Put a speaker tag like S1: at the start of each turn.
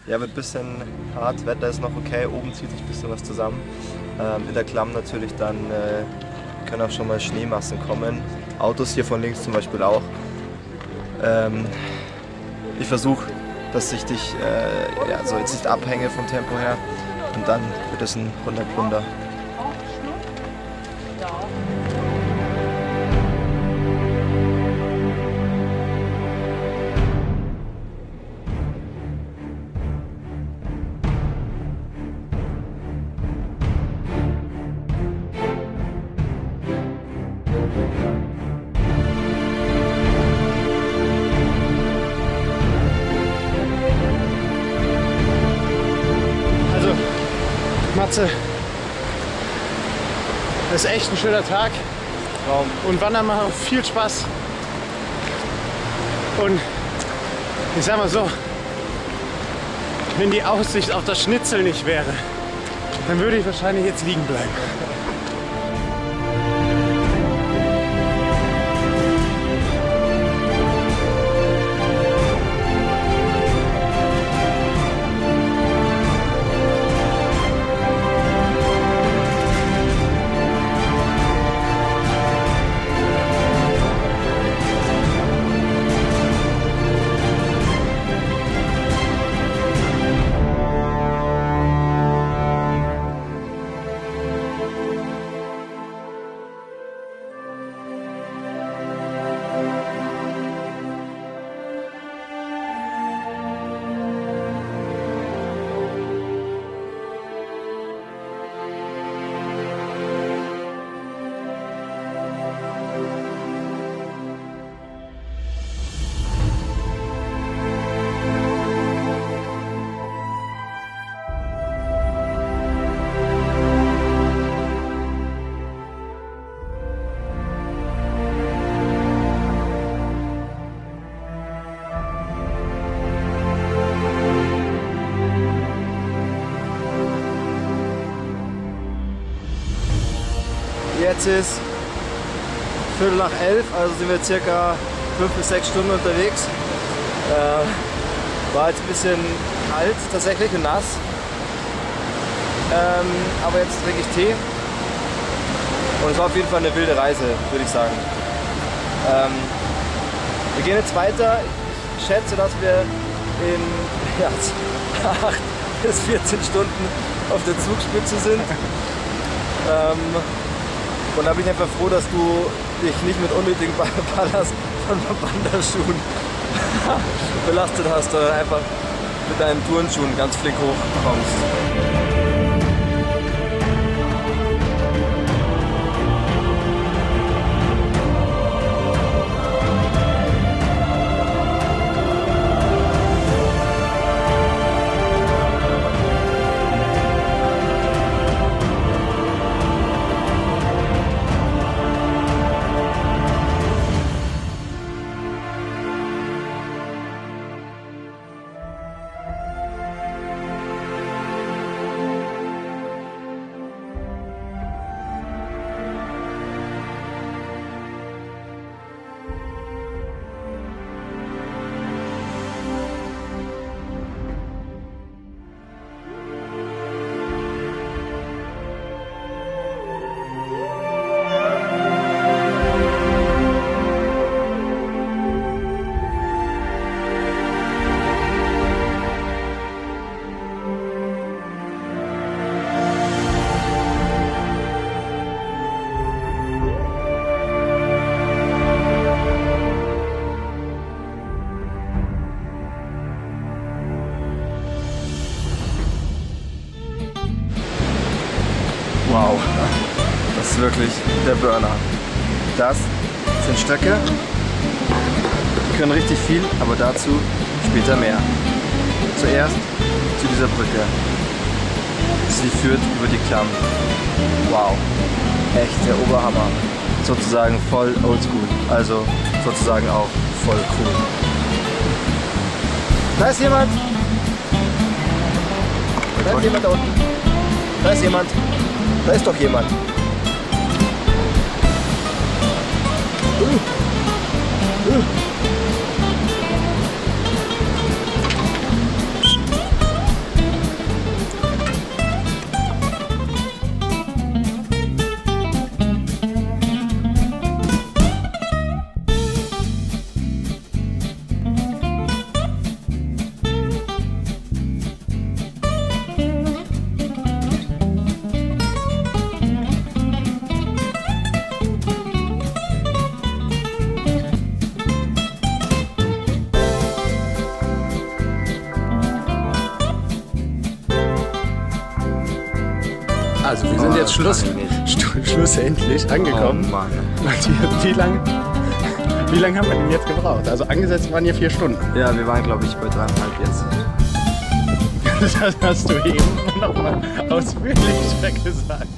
S1: Ja, wird ein bisschen hart, Wetter ist noch okay, oben zieht sich ein bisschen was zusammen. In der Klamm natürlich dann können auch schon mal Schneemassen kommen. Autos hier von links zum Beispiel auch. Ich versuche, dass ich dich so jetzt nicht abhänge vom Tempo her und dann wird es ein runder Plunder.
S2: Matze, das ist echt ein schöner Tag und Wandern macht auch viel Spaß. Und ich sag mal so, wenn die Aussicht auf das Schnitzel nicht wäre, dann würde ich wahrscheinlich jetzt liegen bleiben.
S1: Jetzt ist 11:15, also sind wir circa 5 bis 6 Stunden unterwegs. War jetzt ein bisschen kalt tatsächlich und nass. Aber jetzt trinke ich Tee. Und es war auf jeden Fall eine wilde Reise, würde ich sagen. Wir gehen jetzt weiter. Ich schätze, dass wir in 8 bis 14 Stunden auf der Zugspitze sind. Und da bin ich einfach froh, dass du dich nicht mit unnötigen Ballast von Wanderschuhen belastet hast, sondern einfach mit deinen Turnschuhen ganz flink hochkommst. Wow, das ist wirklich der Burner. Das sind Stöcke, die können richtig viel, aber dazu später mehr. Zuerst zu dieser Brücke. Sie führt über die Klamm. Wow, echt der Oberhammer. Sozusagen voll oldschool, also sozusagen auch voll cool. Da ist jemand! Da ist jemand da unten. Da ist jemand. Da ist doch jemand.
S2: Also wir sind jetzt schlussendlich angekommen.
S1: Oh Mann.
S2: Wie lange haben wir denn jetzt gebraucht? Also angesetzt waren hier 4 Stunden.
S1: Ja, wir waren glaube ich bei 3,5 jetzt.
S2: Das hast du eben nochmal ausführlicher gesagt.